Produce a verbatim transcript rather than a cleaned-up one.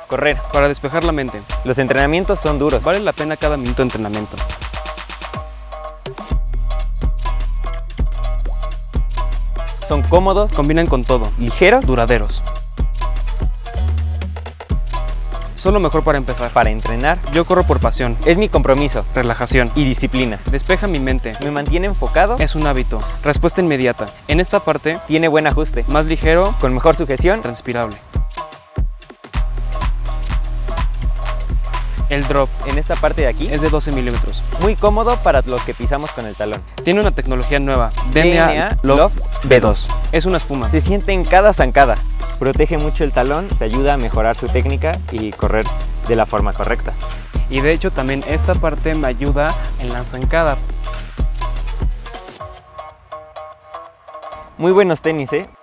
Correr. Para despejar la mente. Los entrenamientos son duros. Vale la pena cada minuto de entrenamiento. Son cómodos, Combinan con todo. ligeros, Duraderos. Solo mejor para empezar. para entrenar. Yo corro por pasión, Es mi compromiso relajación. y disciplina. Despeja mi mente. Me mantiene enfocado, Es un hábito. Respuesta inmediata. En esta parte, tiene buen ajuste, más ligero, con mejor sujeción. transpirable. El drop En esta parte de aquí, es de doce milímetros. muy cómodo para los que pisamos con el talón. Tiene una tecnología nueva, D N D N A A Love Love B dos. Es una espuma. Se siente en cada zancada. Protege mucho el talón, se ayuda a mejorar su técnica y correr de la forma correcta. Y de hecho también esta parte me ayuda en la zancada. Muy buenos tenis, ¿eh?